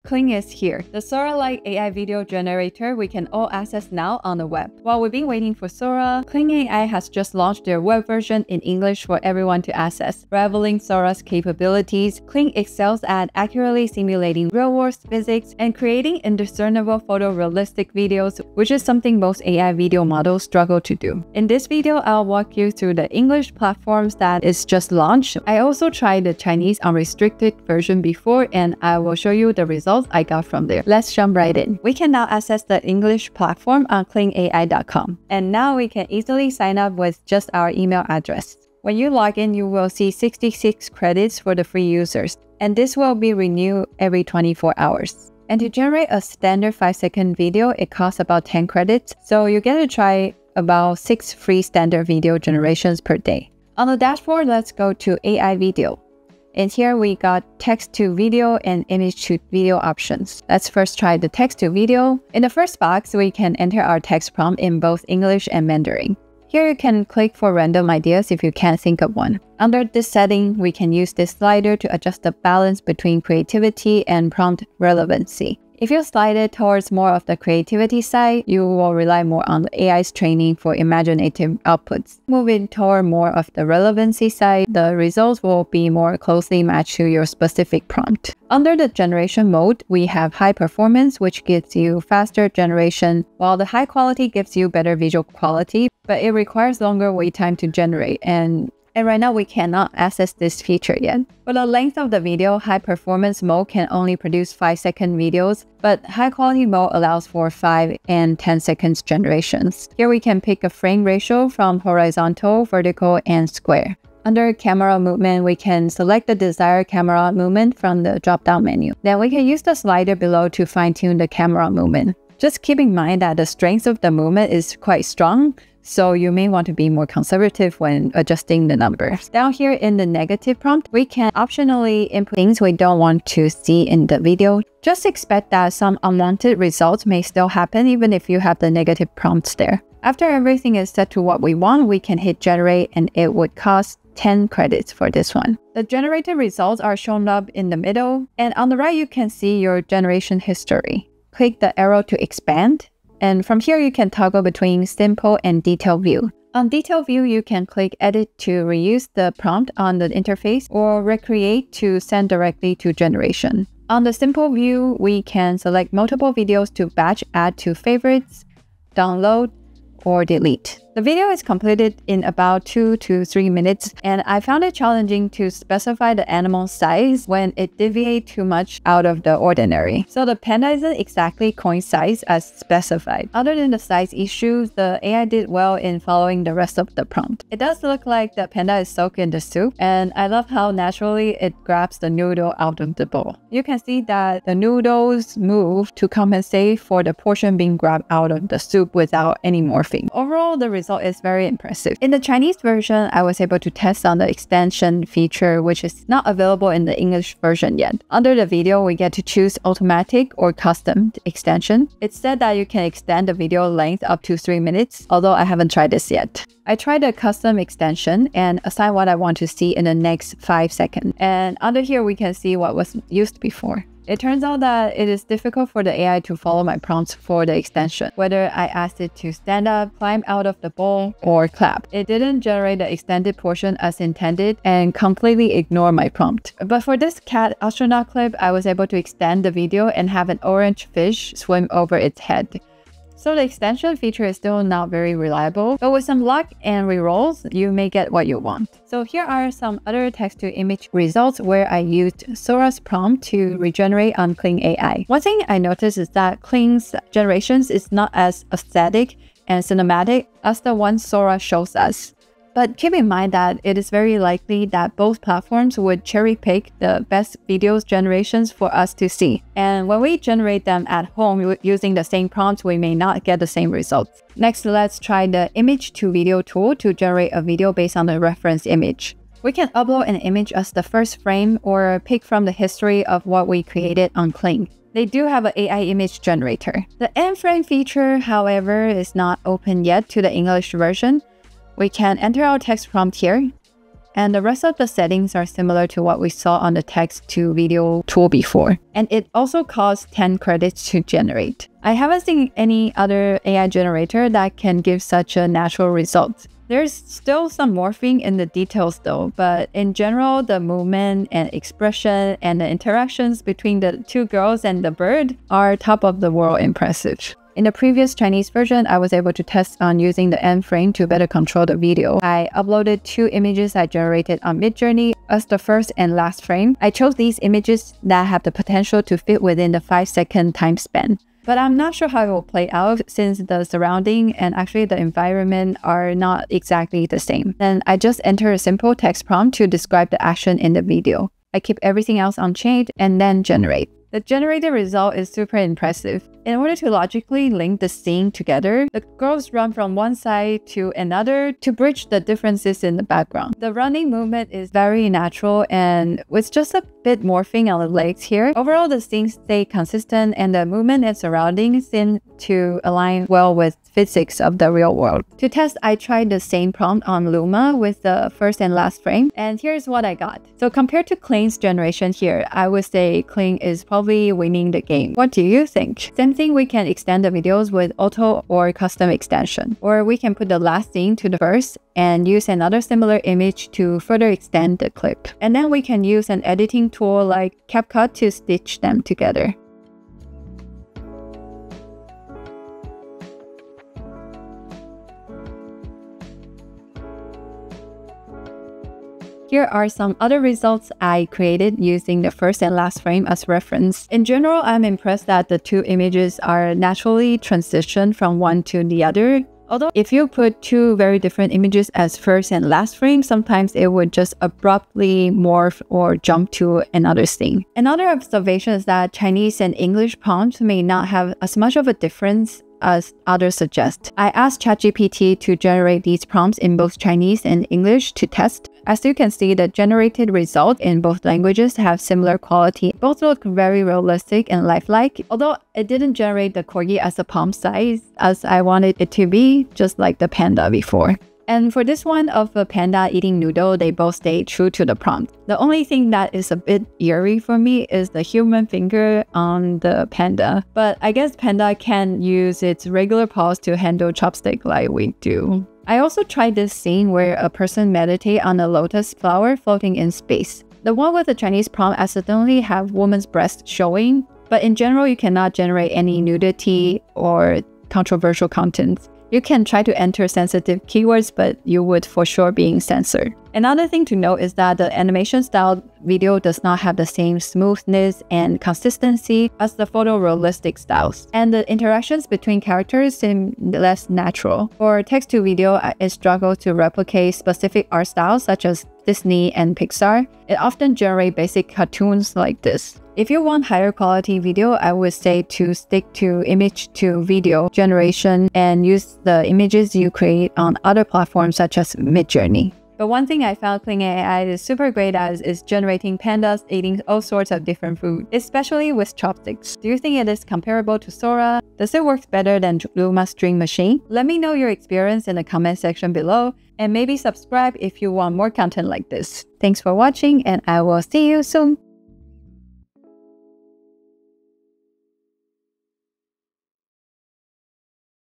Kling is here, the Sora-like AI video generator we can all access now on the web. While we've been waiting for Sora, Kling AI has just launched their web version in English for everyone to access. Rivaling Sora's capabilities, Kling excels at accurately simulating real-world physics and creating indiscernible photorealistic videos, which is something most AI video models struggle to do. In this video, I'll walk you through the English platforms that is just launched. I also tried the Chinese unrestricted version before, and I will show you the results I got from there. Let's jump right in. We can now access the English platform on klingai.com. And now we can easily sign up with just our email address. When you log in, you will see 66 credits for the free users. And this will be renewed every 24 hours. And to generate a standard 5-second video, it costs about 10 credits. So you get to try about 6 free standard video generations per day. On the dashboard, let's go to AI video. And here we got text to video and image to video options. Let's first try the text to video. In the first box, we can enter our text prompt in both English and Mandarin. Here you can click for random ideas if you can't think of one. Under this setting, we can use this slider to adjust the balance between creativity and prompt relevancy. If you slide it towards more of the creativity side, you will rely more on the AI's training for imaginative outputs. Moving toward more of the relevancy side, the results will be more closely matched to your specific prompt. Under the generation mode, we have high performance, which gives you faster generation, while the high quality gives you better visual quality, but it requires longer wait time to generate, and right now we cannot access this feature yet. For the length of the video, high performance mode can only produce 5-second videos, but high quality mode allows for 5 and 10 seconds generations. Here we can pick a frame ratio from horizontal, vertical, and square. Under camera movement, we can select the desired camera movement from the drop-down menu. Then we can use the slider below to fine-tune the camera movement. Just keep in mind that the strength of the movement is quite strong, so you may want to be more conservative when adjusting the numbers. Down here in the negative prompt, we can optionally input things we don't want to see in the video. Just expect that some unwanted results may still happen even if you have the negative prompts there. After everything is set to what we want, we can hit generate, and it would cost 10 credits for this one. The generated results are shown up in the middle, and on the right you can see your generation history. Click the arrow to expand. And from here, you can toggle between simple and detailed view. On detailed view, you can click edit to reuse the prompt on the interface or recreate to send directly to generation. On the simple view, we can select multiple videos to batch add to favorites, download, or delete. The video is completed in about 2 to 3 minutes, and I found it challenging to specify the animal size when it deviates too much out of the ordinary. So the panda isn't exactly coin size as specified. Other than the size issues, the AI did well in following the rest of the prompt. It does look like the panda is soaked in the soup, and I love how naturally it grabs the noodle out of the bowl. You can see that the noodles move to compensate for the portion being grabbed out of the soup without any morphing. Overall, the result is very impressive. In the Chinese version, I was able to test on the extension feature, which is not available in the English version yet. Under the video, we get to choose automatic or custom extension. It said that you can extend the video length up to 3 minutes, although I haven't tried this yet. I tried a custom extension and assign what I want to see in the next 5 seconds. And under here, we can see what was used before. It turns out that it is difficult for the AI to follow my prompts for the extension, whether I asked it to stand up, climb out of the bowl, or clap. It didn't generate the extended portion as intended and completely ignore my prompt. But for this cat astronaut clip, I was able to extend the video and have an orange fish swim over its head. So the extension feature is still not very reliable, but with some luck and rerolls, you may get what you want. So here are some other text-to-image results where I used Sora's prompt to regenerate on Kling AI. One thing I noticed is that Kling's generations is not as aesthetic and cinematic as the one Sora shows us. But keep in mind that it is very likely that both platforms would cherry-pick the best videos generations for us to see. And when we generate them at home using the same prompts, we may not get the same results. Next, let's try the image-to-video tool to generate a video based on the reference image. We can upload an image as the first frame or pick from the history of what we created on Kling. They do have an AI image generator. The end frame feature, however, is not open yet to the English version. We can enter our text prompt here, And the rest of the settings are similar to what we saw on the text to video tool before. And it also costs 10 credits to generate. I haven't seen any other AI generator that can give such a natural result. There's still some morphing in the details though, but in general, the movement and expression and the interactions between the two girls and the bird are top of the world impressive. In the previous Chinese version, I was able to test on using the end frame to better control the video. I uploaded 2 images I generated on Midjourney as the first and last frame. I chose these images that have the potential to fit within the 5-second time span. But I'm not sure how it will play out since the surrounding and actually the environment are not exactly the same. Then I just enter a simple text prompt to describe the action in the video. I keep everything else unchanged and then generate. The generated result is super impressive. In order to logically link the scene together, the girls run from one side to another to bridge the differences in the background. The running movement is very natural and with just a bit morphing on the legs here. Overall, the scenes stay consistent and the movement and surroundings seem to align well with physics of the real world. To test, I tried the same prompt on Luma with the first and last frame, and here's what I got. So compared to Kling's generation here, I would say Kling is probably winning the game. What do you think? Same thing, we can extend the videos with auto or custom extension, or we can put the last scene to the first and use another similar image to further extend the clip. And then we can use an editing tool like CapCut to stitch them together. Here are some other results I created using the first and last frame as reference. In general, I'm impressed that the 2 images are naturally transitioned from one to the other. Although if you put 2 very different images as first and last frame, sometimes it would just abruptly morph or jump to another scene. Another observation is that Chinese and English prompts may not have as much of a difference as others suggest. I asked ChatGPT to generate these prompts in both Chinese and English to test. As you can see, the generated results in both languages have similar quality. Both look very realistic and lifelike, although it didn't generate the corgi as a palm size as I wanted it to be, just like the panda before. And for this one of a panda eating noodle, they both stay true to the prompt. The only thing that is a bit eerie for me is the human finger on the panda. But I guess panda can use its regular paws to handle chopstick like we do. I also tried this scene where a person meditates on a lotus flower floating in space. The one with the Chinese prompt accidentally have woman's breast showing, but in general, you cannot generate any nudity or controversial content. You can try to enter sensitive keywords, but you would for sure being censored. Another thing to note is that the animation style video does not have the same smoothness and consistency as the photorealistic styles, and the interactions between characters seem less natural. For text-to-video, it struggles to replicate specific art styles such as Disney and Pixar. It often generates basic cartoons like this. If you want higher quality video, I would say to stick to image to video generation and use the images you create on other platforms such as Midjourney. But one thing I found Kling AI is super great at is generating pandas eating all sorts of different food, especially with chopsticks. Do you think it is comparable to Sora? Does it work better than Luma's String Machine? Let me know your experience in the comment section below, and maybe subscribe if you want more content like this. Thanks for watching, and I will see you soon!